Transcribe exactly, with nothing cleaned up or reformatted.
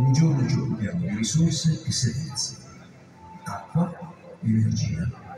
Ogni giorno ci occupiamo di risorse e servizi, acqua, energia,